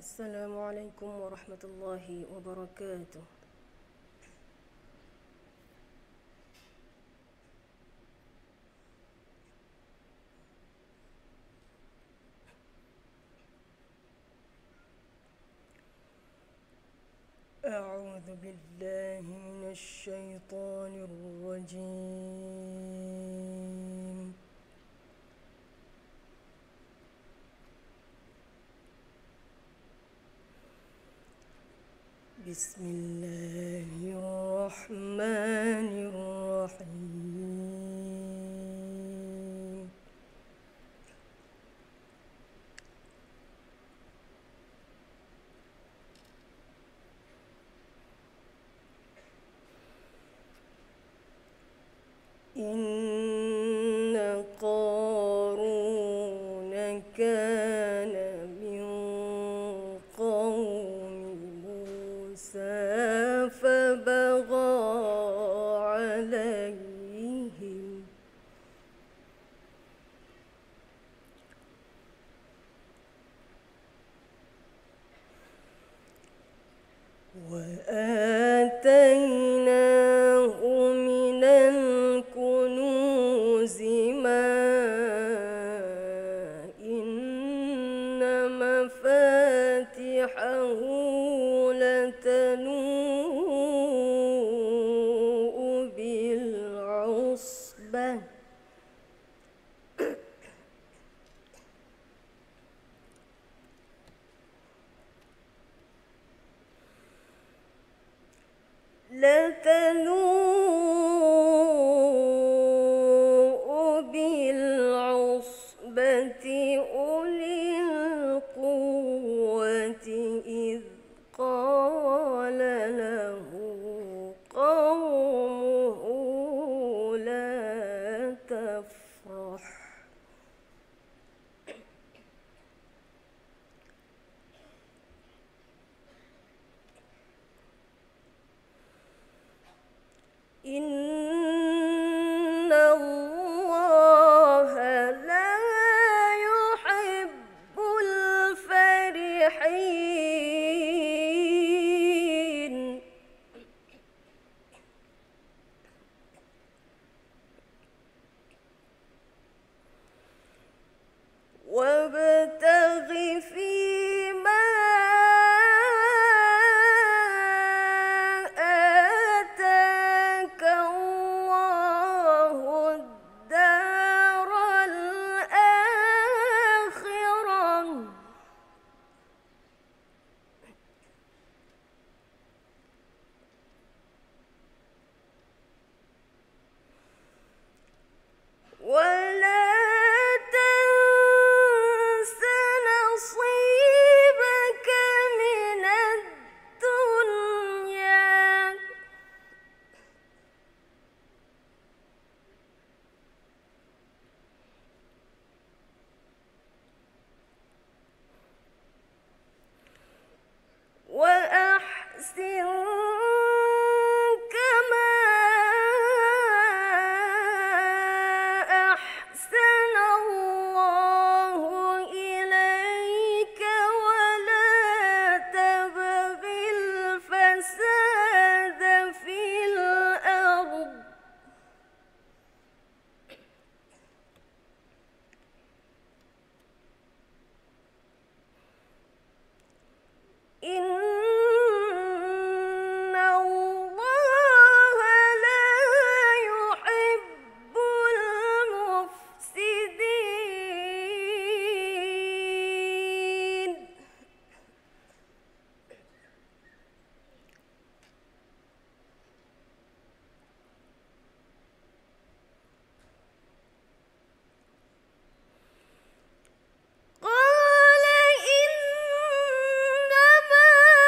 السلام عليكم ورحمة الله وبركاته. أعوذ بالله من الشيطان الرجيم. بسم الله الرحمن الرحيم. إن قارون كان من قوم موسى فبغى عليهم وآتيناه من الكنوز ما إن مفاتحه لتنوء بالعصبة أولي القوة إذ قال له قومه لا تفرح إن الله لا يحب الفرحين وابتغ فيما آتاك الله الدار الآخرة ولا تنس نصيبك من الدنيا وأحسن كما أحسن الله إليك ولا تبغ الفساد في الأرض إن الله لا يحب المفسدين قال إنما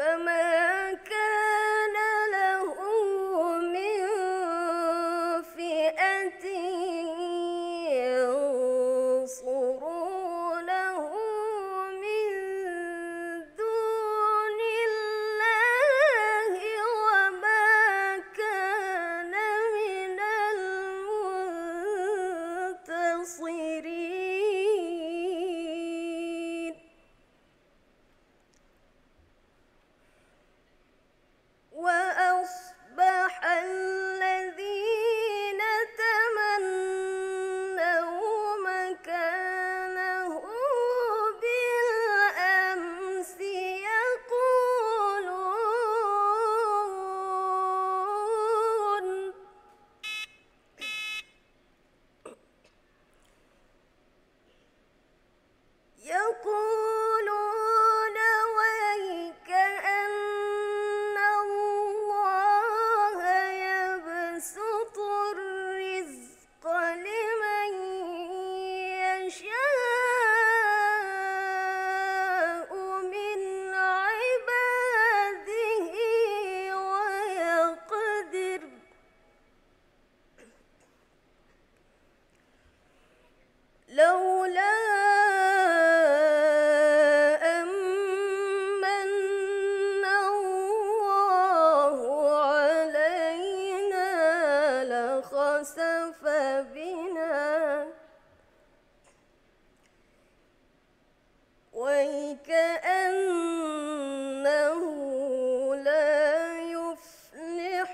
فما كان له من فئة ينصرونه من دون الله وما كان من المنتصرين وأصبح الذين تمنوا مكانه بالأمس يقولون ويك أن الله يبسط الرزق لمن يشاء من عباده ويقدر لولا أمن الله علينا لخسف بنا وكأنه لا يفلح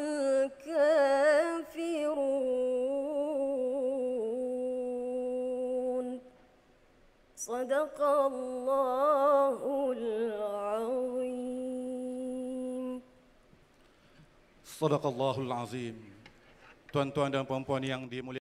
الكافرون صدق الله العظيم. Sadaqallahul Azim. Tuan-tuan dan puan-puan yang dimuliakan